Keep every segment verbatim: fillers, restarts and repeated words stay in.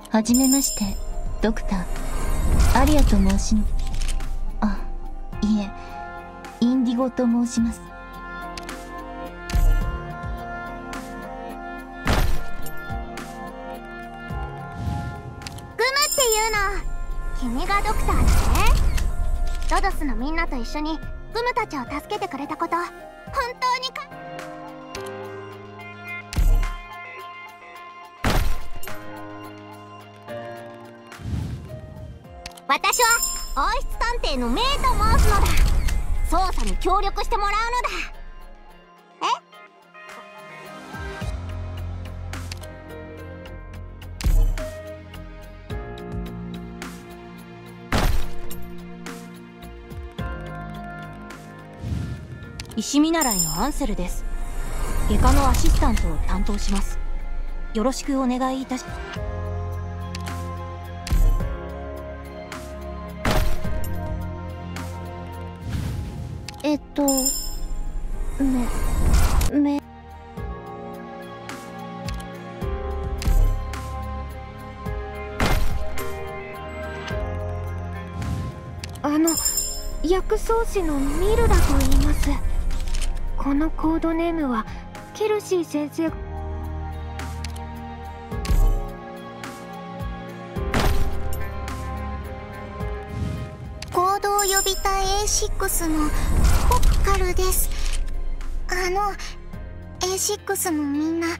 はじめまして、ドクターアリアと申しあ、いえ、インディゴと申します。 グムっていうの、君がドクターだね。ロドスのみんなと一緒にグムたちを助けてくれたこと、本当にか私は王室探偵のメイと申すのだ。捜査に協力してもらうのだ。 え？石見習いのアンセルです。外科のアシスタントを担当します。よろしくお願いいたします。 えっとめめあの薬草師のミルラと言います。このコードネームはケルシー先生。 行動予備隊 エーシックス のポプカルです。あの エーシックス のみんな、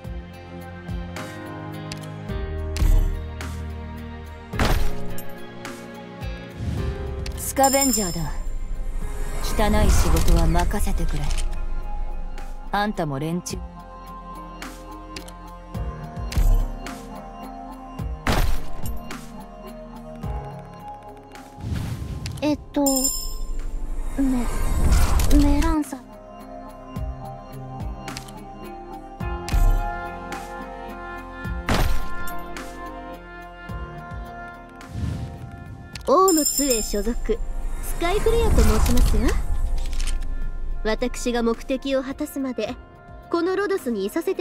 スカベンジャーだ。汚い仕事は任せてくれ。あんたも連中。 えっとメメランサ。 王の杖所属スカイフレアと申しますよ。私が目的を果たすまでこのロドスにいさせて。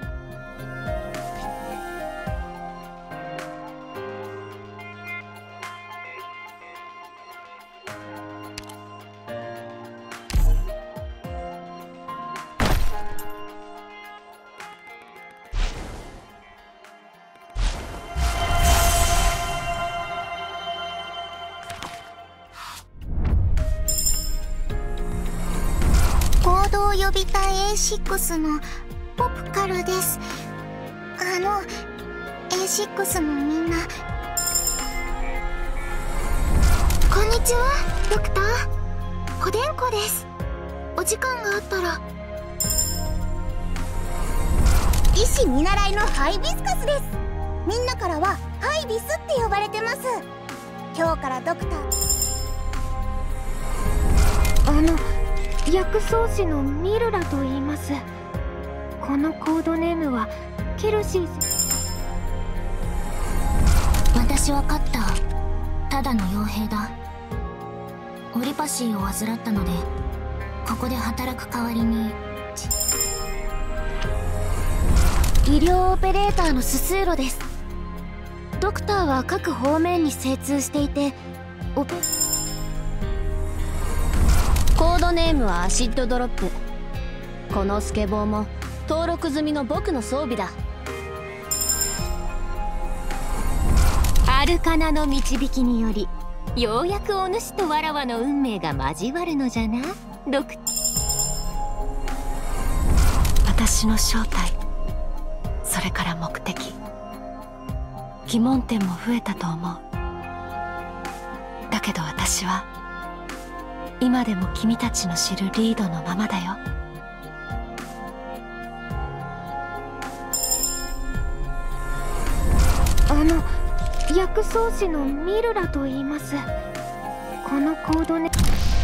行動予備隊 エーシックス のポプカルです。あの エーシックス のみんな、こんにちはドクター、おでんこです。お時間があったら。医師見習いのハイビスカスです。みんなからはハイビスって呼ばれてます。今日からドクター。 あの薬草師のミルラと言います。このコードネームはケルシー。 私はカッター、ただの傭兵だ。オリパシーを患ったのでここで働く代わりに。 医療オペレーターのススーロです。ドクターは各方面に精通していて、オペコードネームはアシッドドロップ。このスケボーも登録済みの僕の装備だ。アルカナの導きによりようやくお主とわらわの運命が交わるのじゃな、ドク。 私の正体、それから目的、疑問点も増えたと思う。だけど私は今でも君たちの知るリードのままだよ。あの薬草師のミルラと言います。このコードネ